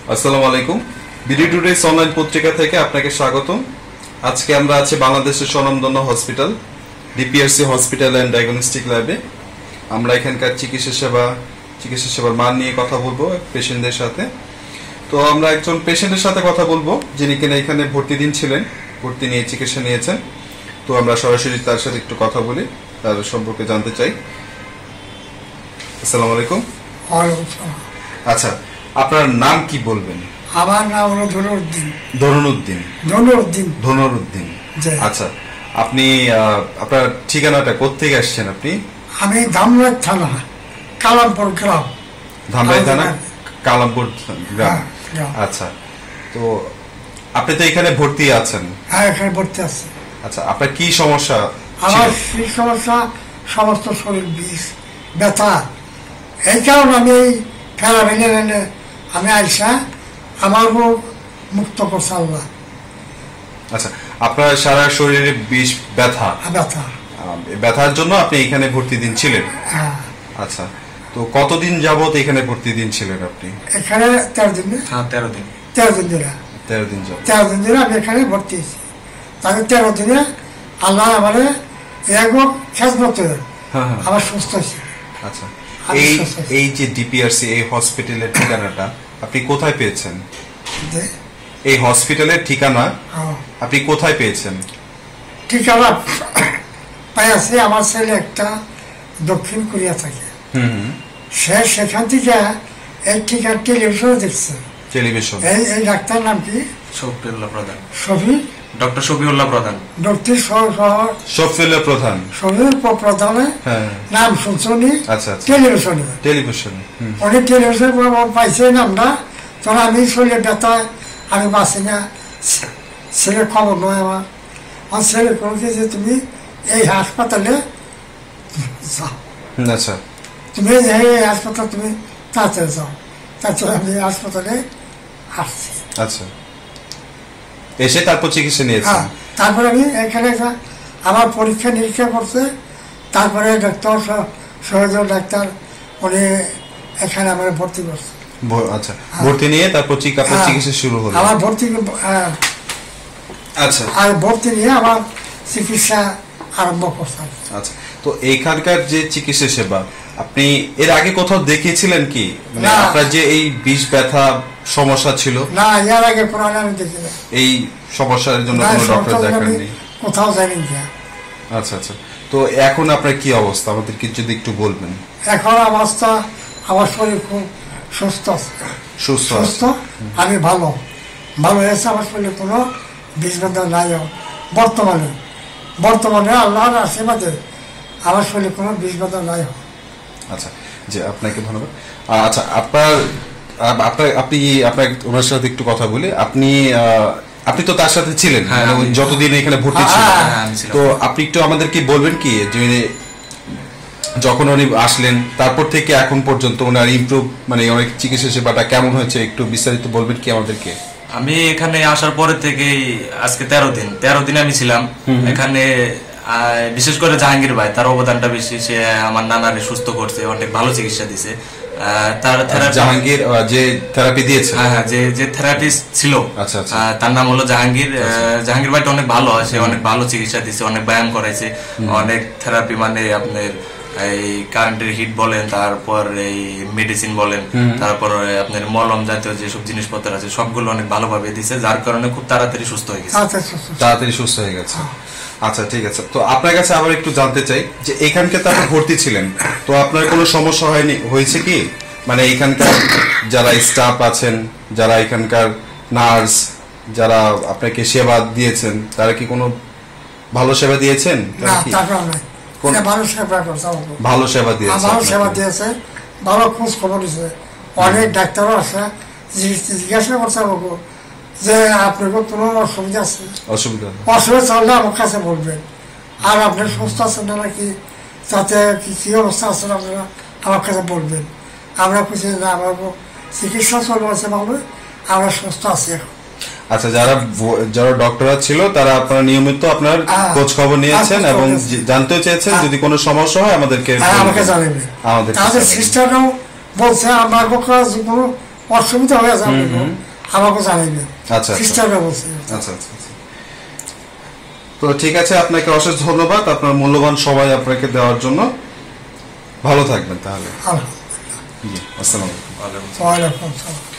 আসসালামু আলাইকুম। BD today's online পত্রিকা থেকে আপনাকে স্বাগতম। আজকে আমরা আছি বাংলাদেশের স্বনামধন্য hospital DPRC hospital and diagnostic ল্যাবে। আমরা এখানকার চিকিৎসা সেবার মান নিয়ে কথা বলবো পেশেন্টদের সাথে। তো আমরা একজন পেশেন্টের সাথে কথা বলবো যিনি কিনা এখানে ভর্তি ছিলেন, ভর্তি নিয়ে চিকিৎসা নিয়েছেন। তো আমরা সরাসরি তার সাথে একটু কথা বলি, তার সম্পর্কে জানতে চাই। আসসালামু আলাইকুম। আচ্ছা, আপনার নাম কি বলবেন? আমার নাম হলো ধনুরউদ্দিন। ধনুরউদ্দিন। ধনুরউদ্দিন। ধনুরউদ্দিন। আচ্ছা, আপনি আপনার ঠিকানাটা কোত্থেকে আসছেন আপনি? আমি ধামরাই থানা কালামপুর গ্রাম। ধামরাই থানা কালামপুর গ্রাম। আচ্ছা, তো আপনি তো এখানে ভর্তি আছেন? হ্যাঁ, এখানে ভর্তি আছি। আচ্ছা, আপনার কি সমস্যা? আমার সেই সমস্যা, সমস্ত শরীর বিষ, ব্যথা। এই কারণে আমি এই ফেরাবেনে আমি আইসা আমার রোগ মুক্ত করছে আল্লাহ। আচ্ছা, আপনার সারা শরীরে বিষ, ব্যথা ব্যথার জন্য আপনি এখানে ভর্তি ছিলেন? হ্যাঁ। আচ্ছা, তো কতদিন যাবত এখানে ভর্তি ছিলেন আপনি? এখানে 13 দিন। হ্যাঁ, 13 দিন। 13 দিন ধরে 13 দিন যাবত 13 দিন ধরে আমি এখানে ভর্তি হয়েছি। তাকে 13 দিনে আল্লাহ আমার খেজমত আমার সুস্থ হয়েছে। আচ্ছা, এই যে ডিপিআরসি এই হসপিটালের ঠিকানাটা আপনি কোথায় পেয়েছেন? এই হসপিটালের ঠিকানা আপনি কোথায় পেয়েছেন? ঠিকানা পাইয়াছে আমার ছেলে একটা দক্ষিণ কোরিয়া থাকে, সে সেখান থেকে এই ঠিকানা টেলিভিশনে দেখছে। টেলিভিশন? এই ডাক্তার নাম কি? শফিউল্লাহ প্রধান। ডক্টর শফিউল্লাহ প্রধান। ডক্টর শফিউল্লাহ প্রধান। শফিউল্লাহ প্রধানের নাম শুনছনি? আচ্ছা, টেলিভিশনে উনি টেলিভিশনে পাইছে নামটা। তখন আমি শরীরে ব্যথায় আমি বাঁচি না, ছেলে খবর নয় আমার ছেলে বলছে যে তুমি এই হাসপাতালে যাও। আচ্ছা, তুমি এই হাসপাতাল তুমি তাড়াতাড়ি যাও। তারপরে আমি হাসপাতালে আসছি। আচ্ছা, এসে তারপর চিকিৎসা নিয়েছেন? তারপরে আমি এখানে আমার পরীক্ষা নিরীক্ষা করছে। তারপরে ডক্টর সহযোগ ডাক্তার উনি এখানে আমার ভর্তি করছে। আচ্ছা, ভর্তি নিয়ে তারপর চিকিৎসা শুরু হলো? আমার ভর্তি। আচ্ছা, আর ভর্তি নিয়ে আমার চিকিৎসা আরম্ভ করছে। আচ্ছা, তো এইখানকার যে চিকিৎসা সেবা আপনি এর আগে কোথাও দেখিয়েছিলেন কি? মানে আপনার যে এই বিষ ব্যথা সমস্যা ছিল? না, এর আগে কোনো আমি দেখি না। এই সমস্যার জন্য কোনো ডক্টর দেখাননি? কোথাও যাইনি। আচ্ছা আচ্ছা, তো এখন আপনার কি অবস্থা আমাদেরকে যদি একটু বলবেন? এখন অবস্থা, আমার শরীর খুব সুস্থ। আমি ভালো হয়েছে। আমার শরীরে কোনো বিষ ব্যথা নাই বর্তমানে আল্লাহর আশীর্বাদে আমার শরীরে কোনো বিষ ব্যথা নাই। আচ্ছা, যে আপনাকে ধন্যবাদ। আচ্ছা, আপনি ওনার সাথে একটু কথা বলি। আপনি তো তার সাথে ছিলেন যতদিন এখানে ভর্তি ছিলেন, তো আপনি একটু আমাদেরকে বলবেন কি যে যখন উনি আসলেন তারপর থেকে এখন পর্যন্ত ওনার ইমপ্রুভ মানে অনেক চিকিৎসা সেবাটা কেমন হয়েছে একটু বিস্তারিত বলবেন কি আমাদেরকে? আমি এখানে আসার পরে থেকে আজকে 13 দিন আমি ছিলাম এখানে। বিশেষ করে জাহাঙ্গীর ভাই, তার অবদানটা বেশি। সে আমার নানারে সুস্থ করছে, অনেক ভালো চিকিৎসা দিছে। তার জাহাঙ্গীর যে থেরাপি দিয়েছে? হ্যাঁ, যে থেরাপিস্ট ছিল তার নাম হলো জাহাঙ্গীর। জাহাঙ্গীর ভাইটা অনেক ভালো, সে অনেক ভালো চিকিৎসা দিছে, অনেক ব্যায়াম করাইছে, অনেক থেরাপি মানে আপনার এই কারেন্টের হিট বলেন, তারপর এই মেডিসিন বলেন, তারপর আপনার মলম জাতীয় যেসব জিনিসপত্র আছে সবগুলো অনেক ভালোভাবে দিছে, যার কারণে খুব তাড়াতাড়ি সুস্থ হয়ে গেছে। আচ্ছা, ঠিক আছে। তো আপনার কাছে আবার একটু জানতে চাই যে এখানকে তো আপনি ভর্তি ছিলেন, তো আপনার কোনো সমস্যা হয়েছে কি? মানে এখানকার যারা স্টাফ আছেন, যারা এখানকার নার্স, যারা আপনাকে সেবা দিয়েছেন, তারা কি কোনো ভালো সেবা দিয়েছেন? ভালো সেবা দিয়েছে, ভালো খোঁজ খবর দিয়েছে। অনেক ডাক্তারও আছে, জিজ্ঞাসা করছে যে আপনার কোনো অসুবিধা চাইলে আমার কাছে বলবেন। আর আপনি সুস্থ আছেন না নাকি, তাতে কি অবস্থা আছেন আপনারা আমার কাছে বলবেন। আমরা খুঁজে না, আমার চিকিৎসা চলছে ভালো, আমরা সুস্থ আছি এখন। আচ্ছা, যারা ডক্টররা ছিল তারা আপনারা নিয়মিত আপনার খোঁজ খবর নিয়েছেন এবং জানতে চেয়েছেন যদি কোনো সমস্যা হয় আমাকে জানাবেন। আমাদের সিস্টাররাও বলছে আমার কোনো অসুবিধা হয়ে যাবে আমাকে জানাইবেন। আচ্ছা সিস্টেম ব্যবস্থা। আচ্ছা আচ্ছা। তো ঠিক আছে, আপনাকে অশেষ ধন্যবাদ আপনার মূল্যবান সময় আপনাকে দেওয়ার জন্য। ভালো থাকবেন তাহলে। আলহামদুলিল্লাহ। আসসালামু আলাইকুম। ওয়ালাইকুম আসসালাম।